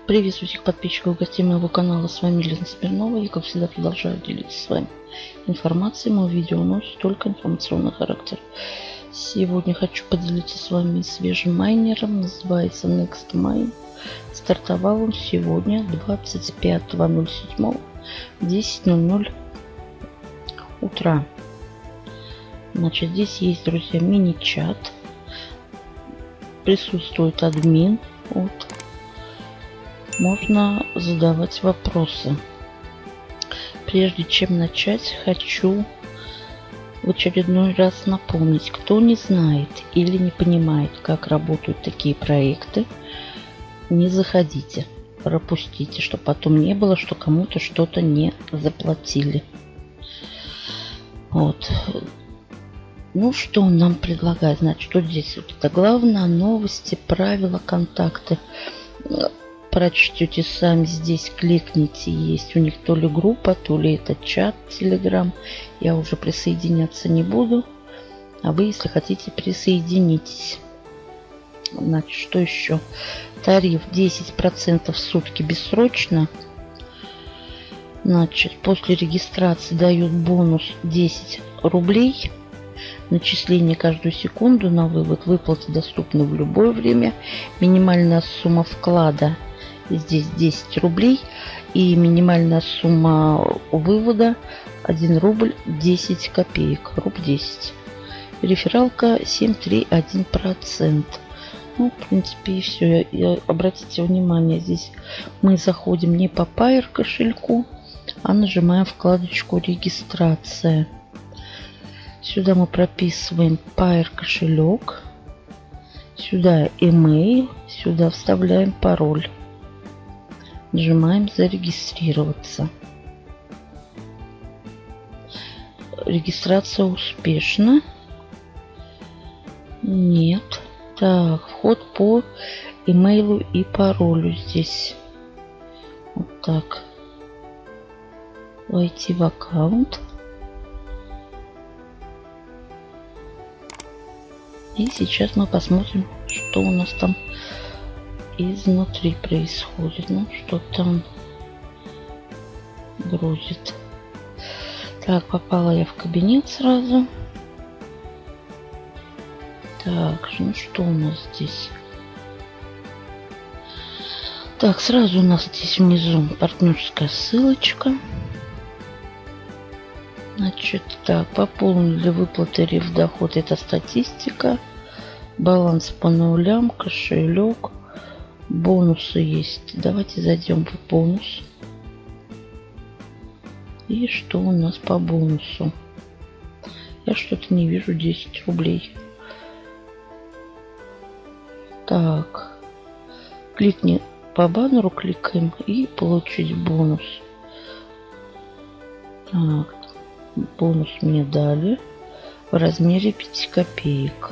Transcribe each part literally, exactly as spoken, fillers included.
Приветствую всех подписчиков и гостей моего канала. С вами Лена Смирнова. Я, как всегда, продолжаю делиться с вами информацией. Мое видео носит только информационный характер. Сегодня хочу поделиться с вами свежим майнером. Называется NextMine. Стартовал он сегодня двадцать пятого ноль седьмого в десять ноль ноль утра. Значит, здесь есть, друзья, мини-чат. Присутствует админ. Вот. Можно задавать вопросы. Прежде чем начать, хочу в очередной раз напомнить, кто не знает или не понимает, как работают такие проекты, не заходите, пропустите, чтобы потом не было, что кому-то что-то не заплатили. Вот. Ну, что он нам предлагает? Значит, что здесь? Вот это главное: новости, правила, контакты. Прочтете сами, здесь кликните. Есть у них то ли группа, то ли это чат, телеграм. Я уже присоединяться не буду. А вы, если хотите, присоединитесь. Значит, что еще? Тариф десять процентов в сутки бессрочно. Значит, после регистрации дают бонус десять рублей. Начисление каждую секунду на вывод. Выплаты доступны в любое время. Минимальная сумма вклада здесь десять рублей. И минимальная сумма вывода один рубль десять копеек. Руб десять. Рефералка семь целых три десятых один процента. Ну, в принципе, и все. И обратите внимание, здесь мы заходим не по Payeer кошельку, а нажимаем вкладочку регистрация. Сюда мы прописываем Payeer кошелек. Сюда email. Сюда вставляем пароль. Нажимаем зарегистрироваться. Регистрация успешна. Нет. Так, вход по имейлу и паролю здесь. Вот так. Войти в аккаунт. И сейчас мы посмотрим, что у нас там изнутри происходит. Ну, что там грузит. Так, попала я в кабинет сразу. Так, ну что у нас здесь? Так, сразу у нас здесь внизу партнерская ссылочка. Значит, так, пополнили выплаты риф доход. Это статистика. Баланс по нулям, кошелек. Бонусы есть. Давайте зайдем в бонус. И что у нас по бонусу? Я что-то не вижу десять рублей. Так. Кликни по баннеру, кликаем и получить бонус. Так. Бонус мне дали в размере пяти копеек.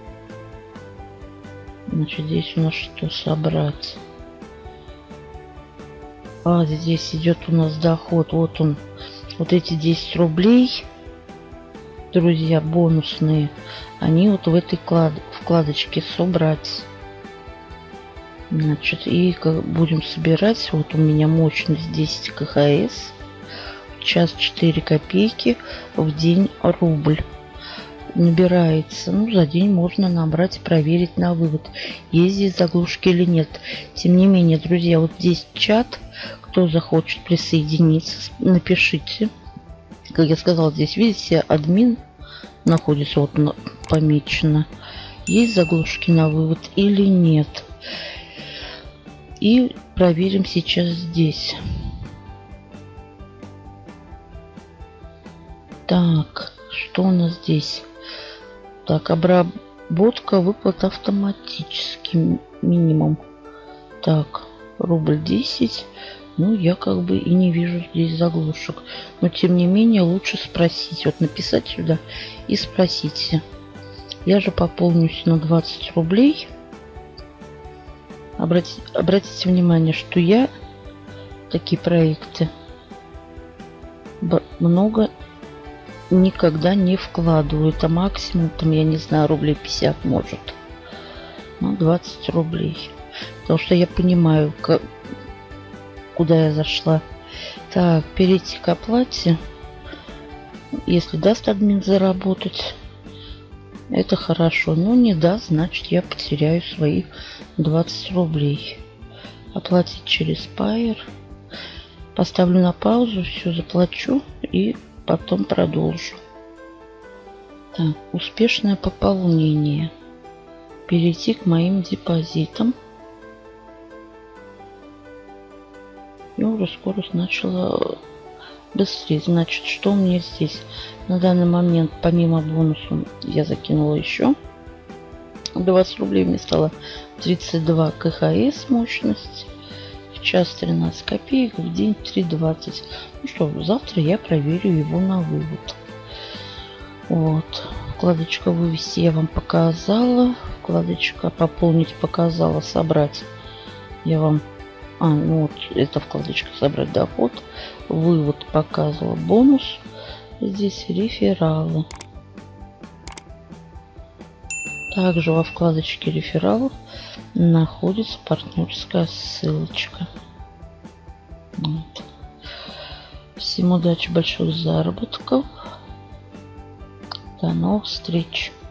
Значит, здесь у нас что собрать? А, здесь идет у нас доход. Вот он. Вот эти десять рублей, друзья, бонусные. Они вот в этой вкладочке собрать. Значит, и как будем собирать. Вот у меня мощность десять КХС. Час четыре копейки, в день рубль. Набирается. Ну, за день можно набрать и проверить на вывод, есть здесь заглушки или нет. Тем не менее, друзья, вот здесь чат. Кто захочет присоединиться, напишите. Как я сказала, здесь, видите, админ находится, вот помечено. Есть заглушки на вывод или нет. И проверим сейчас здесь. Так, что у нас здесь? Так, обработка выплат автоматически, минимум. Так, рубль десять. Ну, я как бы и не вижу здесь заглушек. Но, тем не менее, лучше спросить. Вот написать сюда и спросите. Я же пополнюсь на двадцать рублей. Обратите, обратите внимание, что я такие проекты много никогда не вкладываю. Это максимум, там, я не знаю, рублей пятьдесят может. Ну, двадцать рублей. Потому что я понимаю, как, куда я зашла. Так, перейти к оплате. Если даст админ заработать, это хорошо. Но не даст, значит я потеряю свои двадцать рублей. Оплатить через Payeer. Поставлю на паузу, все заплачу и потом продолжу. Так, успешное пополнение. Перейти к моим депозитам. И уже скорость начала быстрее. Значит, что у меня здесь? На данный момент, помимо бонуса, я закинула еще двадцать рублей. Мне стало тридцать два КХС мощность. В час тринадцать копеек, в день три двадцать. Ну что, завтра я проверю его на вывод. Вот. Вкладочка «Вывести» я вам показала. Вкладочка «Пополнить» показала. «Собрать» я вам... А, ну вот, эта вкладочка «Собрать доход». Вывод показывала. Бонус. Здесь рефералы. Также во вкладочке рефералов находится партнерская ссылочка. Вот. Всем удачи, больших заработков. До новых встреч.